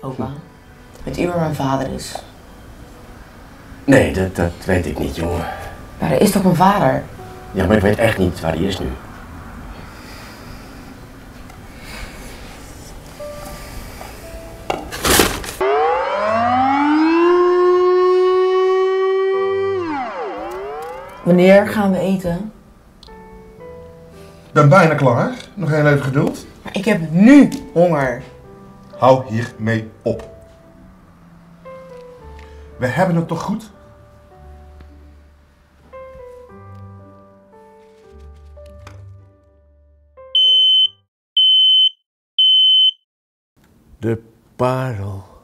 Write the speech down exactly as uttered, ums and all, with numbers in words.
Opa, weet u waar mijn vader is? Nee, dat, dat weet ik niet, jongen. Maar er is toch mijn vader? Ja, maar ik weet echt niet waar hij is nu. Wanneer gaan we eten? Ik ben bijna klaar. Nog heel even geduld. Maar ik heb nu honger. Hou hiermee op. We hebben het toch goed? De parel.